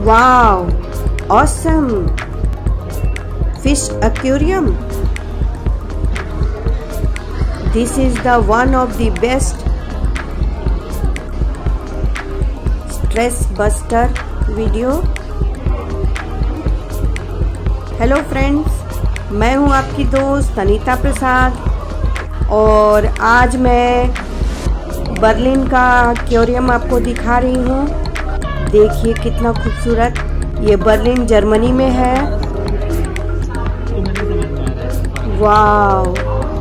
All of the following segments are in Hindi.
Wow, awesome! Fish aquarium. This is the one of the best stress buster video. Hello friends, मैं हूं आपकी दोस्त अनीता प्रसाद और आज मैं बर्लिन का एक्वेरियम आपको दिखा रही हूं। देखिए कितना खूबसूरत, ये बर्लिन जर्मनी में है। वाव,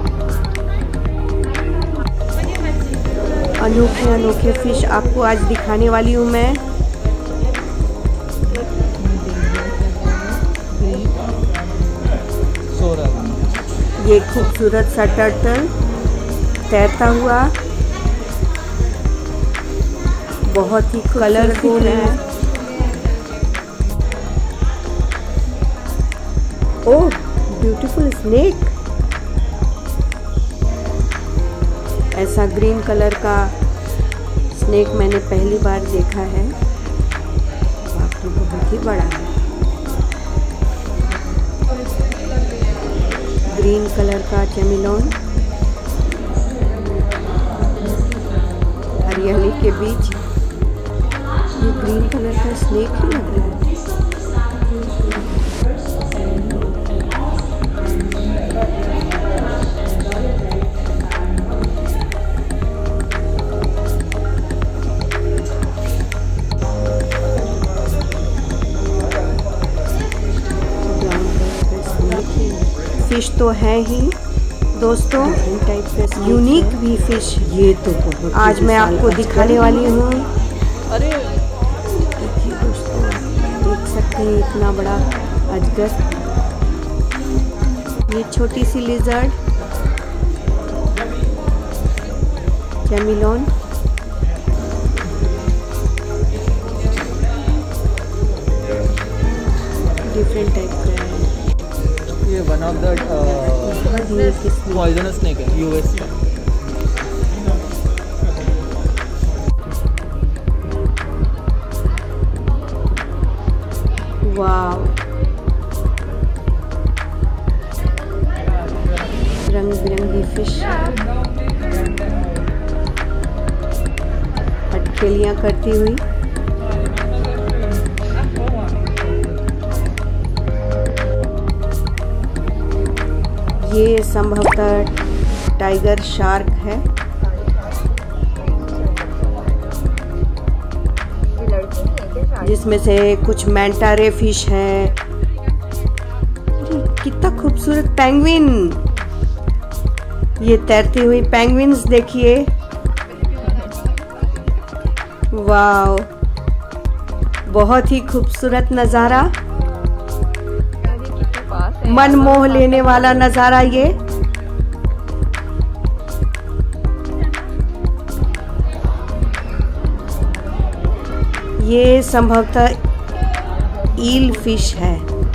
अनोखे अनोखे फिश आपको आज दिखाने वाली हूँ मैं। ये खूबसूरत सा टर्टल तैरता हुआ, बहुत ही कलरफुल है। Oh, beautiful snake. ऐसा ग्रीन कलर का स्नेक मैंने पहली बार देखा है। बाप रे, बहुत ही बड़ा है। ग्रीन कलर का चेमिलोन, हरियाली के बीच ये ग्रीन कलर का स्नेक ही लग रहा है। फिश तो है ही दोस्तों, टाइप का यूनिक भी फिश। ये तो बहुत आज मैं आपको दिखाने वाली हूँ। अरे देखिए दोस्तों, देख सकते हैं इतना बड़ा अजगर। ये छोटी सी लिजर्ड चेमिलोन। डिफरेंट टाइप का है। ये one of the poisonous snake है यूएस का। वाव, रंग बिरंगी फिश अटखेलियां करती हुई। ये संभवतः टाइगर शार्क है। जिसमें से कुछ मैंटा रे फिश है। कितना खूबसूरत पेंगुइन, ये तैरती हुई पेंगुइन्स देखिए। वाव, बहुत ही खूबसूरत नज़ारा, मन मोह लेने वाला नज़ारा ये संभवतः ईल फिश है।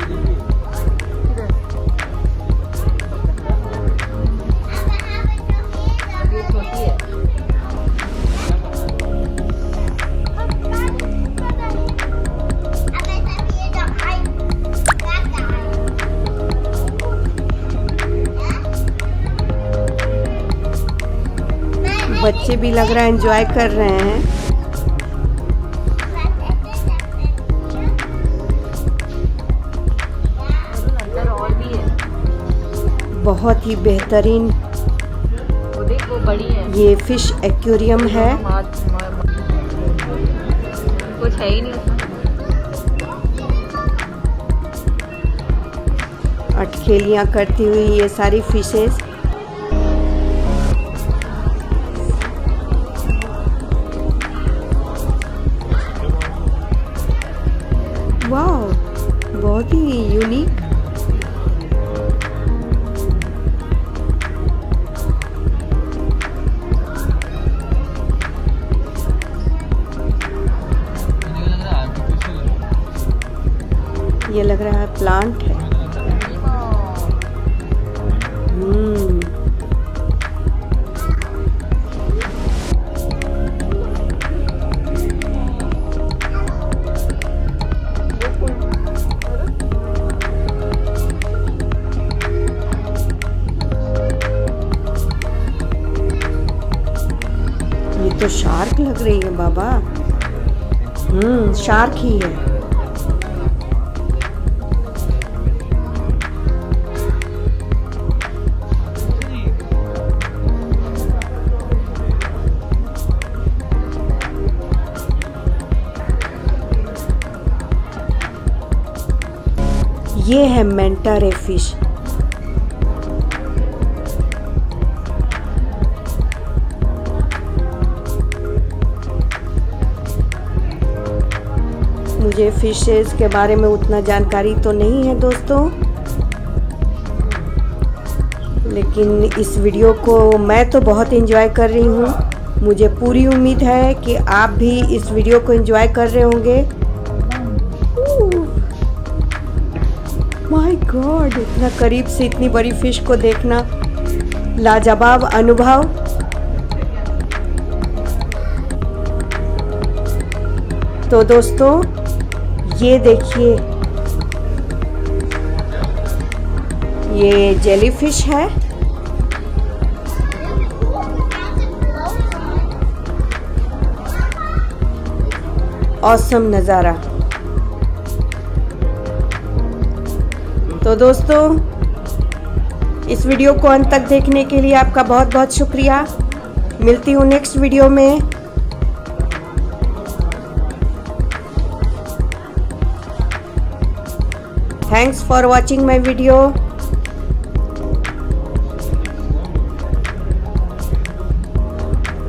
बच्चे भी लग रहा है एंजॉय कर रहे हैं। बहुत ही बेहतरीन ये फिश एक्वेरियम है। कुछ है ही नहीं उसमें। अटखेलियां करती हुई ये सारी फिशेस। वाह, बहुत ही यूनिक। ये लग रहा है प्लांट है। तो शार्क लग रही है बाबा। शार्क ही है। ये है मेंटा रे फिश। मुझे फिशेस के बारे में उतना जानकारी तो नहीं है दोस्तों, लेकिन इस वीडियो को मैं तो बहुत एंजॉय कर रही हूँ। मुझे पूरी उम्मीद है कि आप भी इस वीडियो को एंजॉय कर रहे होंगे। माय गॉड, इतना करीब से इतनी बड़ी फिश को देखना लाजवाब अनुभव। तो दोस्तों ये देखिए, ये जेलीफिश है। ऑसम नज़ारा। तो दोस्तों इस वीडियो को अंत तक देखने के लिए आपका बहुत बहुत शुक्रिया। मिलती हूँ नेक्स्ट वीडियो में। Thanks for watching my video.